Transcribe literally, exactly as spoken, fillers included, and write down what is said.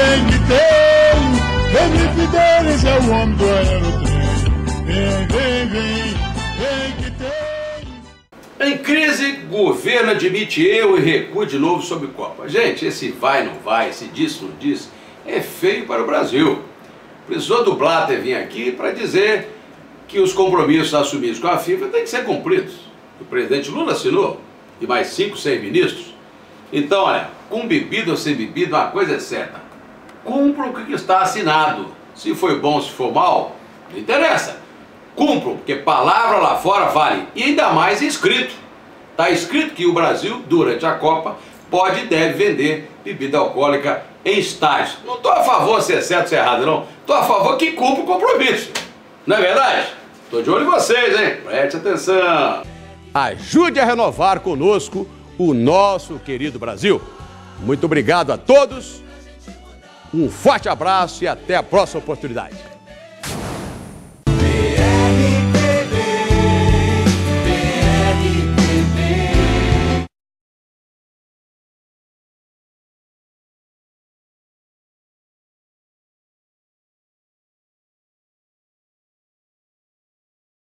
Tem que ter, Felipe Denis é o homem do aerotrem. Vem, vem, vem, tem que ter. Em crise, governo admite erro e recua de novo sobre Copa. Gente, esse vai, não vai, esse diz, não diz, é feio para o Brasil. Precisou do Blatter vir aqui para dizer que os compromissos assumidos com a FIFA têm que ser cumpridos. O presidente Lula assinou, e mais cinco, seis ministros. Então, olha, com bebida ou sem bebida, uma coisa é certa. Cumpram o que está assinado. Se foi bom, se for mal, não interessa. Cumpram, porque palavra lá fora vale. E ainda mais escrito. Está escrito que o Brasil, durante a Copa, pode e deve vender bebida alcoólica em estádios. Não estou a favor se é certo ou se é errado, não. Estou a favor que cumpra o compromisso. Não é verdade? Estou de olho em vocês, hein? Preste atenção. Ajude a renovar conosco o nosso querido Brasil. Muito obrigado a todos. Um forte abraço e até a próxima oportunidade.